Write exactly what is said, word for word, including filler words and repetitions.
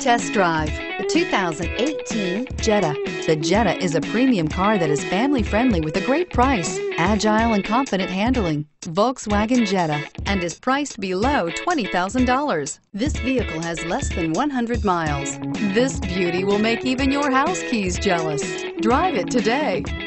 test drive the two thousand eighteen Jetta. The Jetta is a premium car that is family-friendly with a great price, agile and confident handling. Volkswagen Jetta, and is priced below twenty thousand dollars. This vehicle has less than one hundred miles. This beauty will make even your house keys jealous. Drive it today.